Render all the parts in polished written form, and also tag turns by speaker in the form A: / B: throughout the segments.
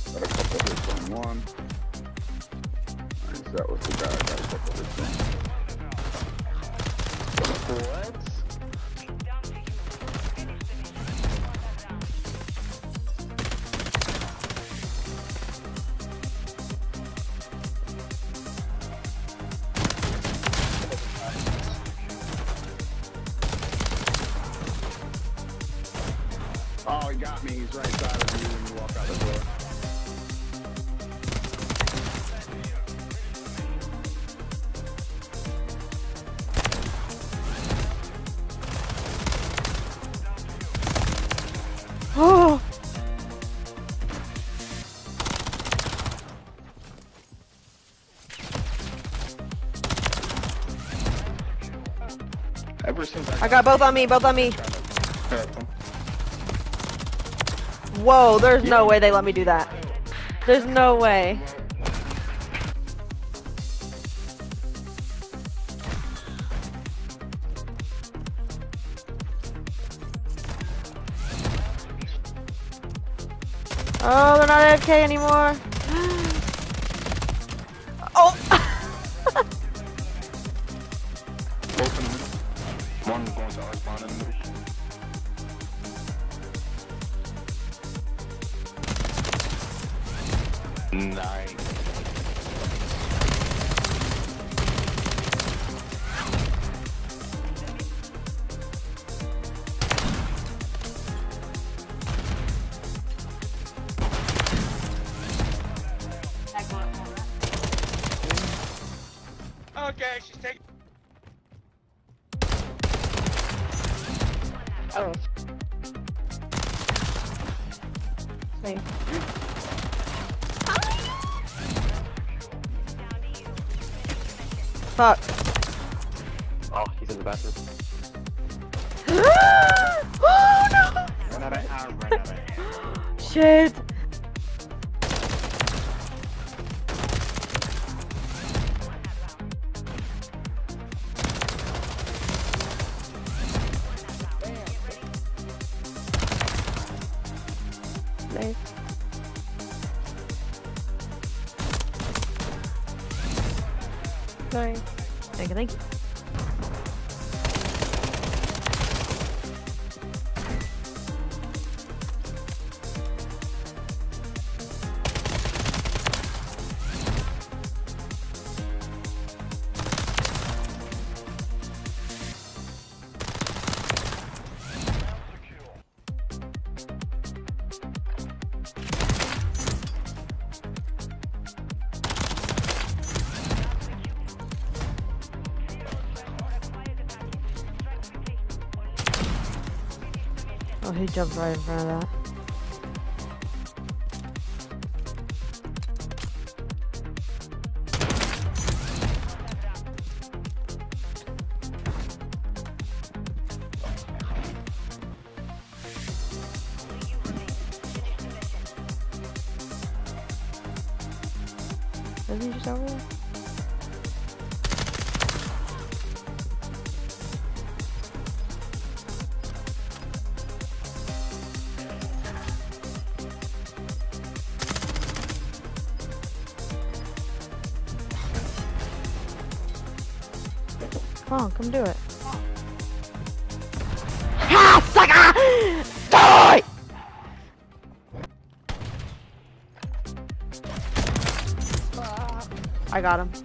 A: Got a couple hits on one. Nice, that was the guy I got a couple hits on.
B: What?
A: Oh, he got me. He's right side of you when you walk out the door.
C: Oh!
B: Ever since
C: I got both on me, both on me. Whoa, there's no way they let me do that. There's no way. Oh, they're not AFK anymore. Oh!
B: One going to our spawn in the middle. Nice.
D: Okay, she's taking.
C: Oh. Wait. Fuck.
B: Oh, he's in the bathroom.
C: Oh no!
D: Run out of ammo, run out of ammo.
C: Shit. Nice. Nice. Thank you, thank you. Oh, he jumped right in front of that. Isn't he just over there? Come on, come do it. Ha! Sucker! Die! I got him.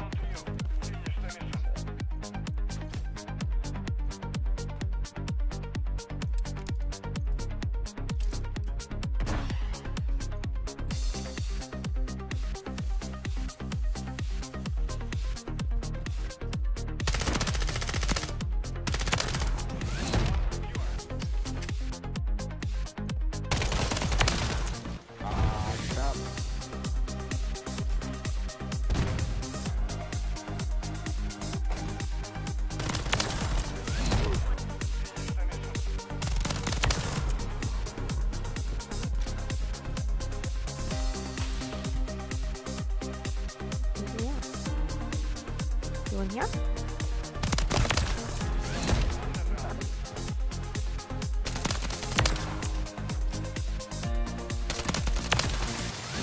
C: You in here?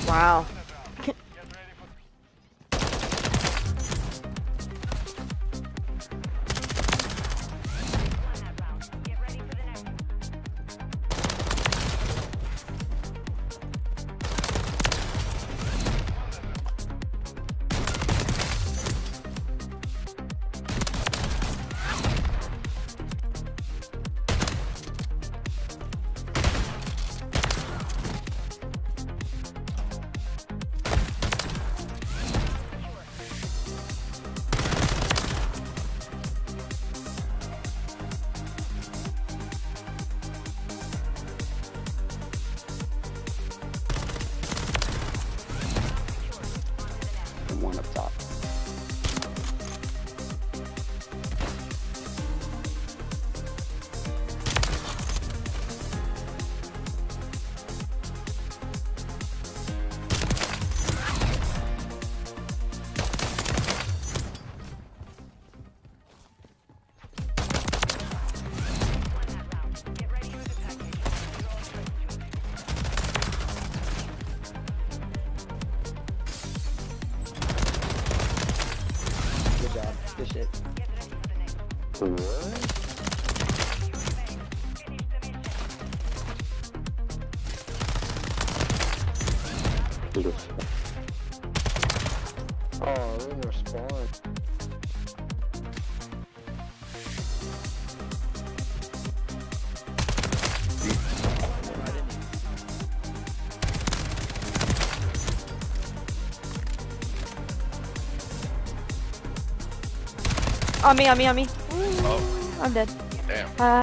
C: Wow.
A: And one up top.
E: Good job. Good shit.
B: What? Oh, they're in their spawn.
C: On me, on me, on me.
B: Oh,
C: I'm dead.
B: damn.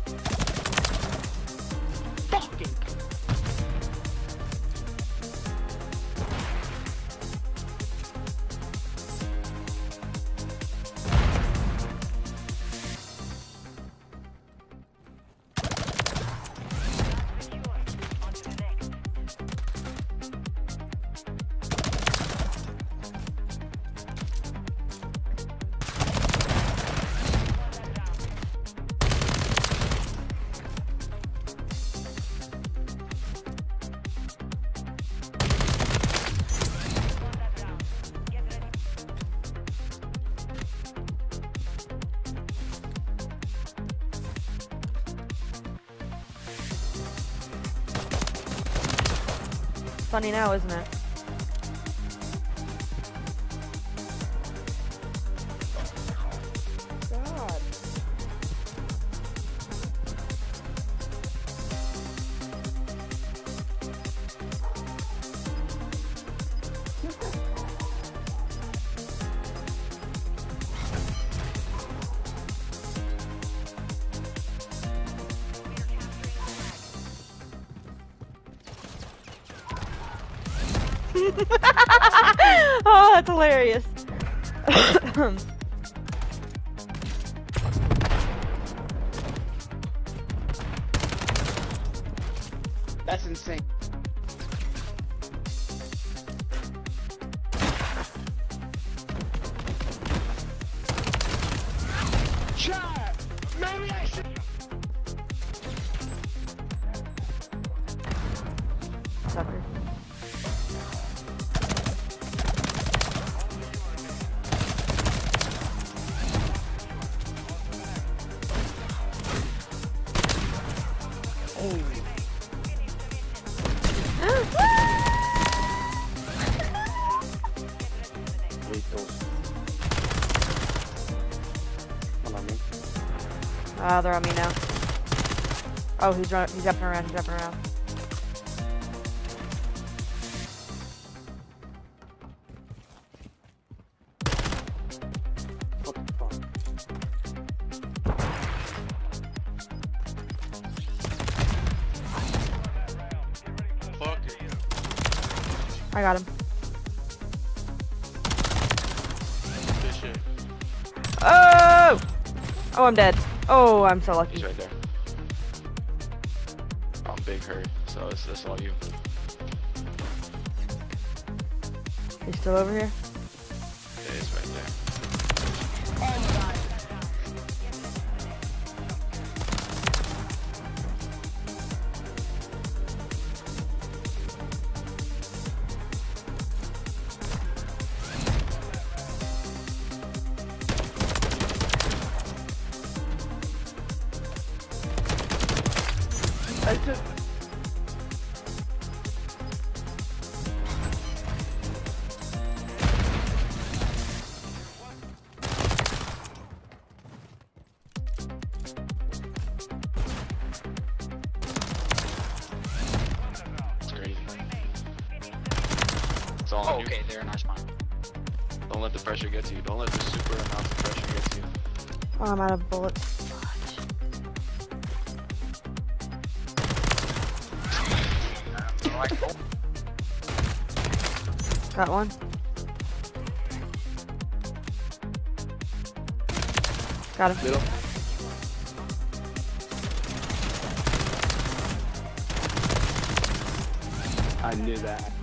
E: Fucking.
C: Funny now, isn't it?
E: God.
C: Oh, that's hilarious.
E: That's insane.
D: Chat! Maybe I should.
C: Sucker.
B: One on me.
C: Oh, they're on me now. Oh, he's running. He's jumping around. He's jumping around.
B: What the fuck?
D: Fuck it.
C: I got him.
D: Good shit.
C: Oh! Oh, I'm dead. Oh, I'm so lucky.
B: He's right there. I'm big hurt, so it's all you.
C: He's still over here.
B: Yeah, it's right there. all
F: Oh,
B: on you.
F: okay, they're in our spawn.
B: Don't let the pressure get to you. Don't let the super amounts of pressure get to you.
C: Oh, I'm out of bullets. Got one. Got him.
A: Middle. I knew that.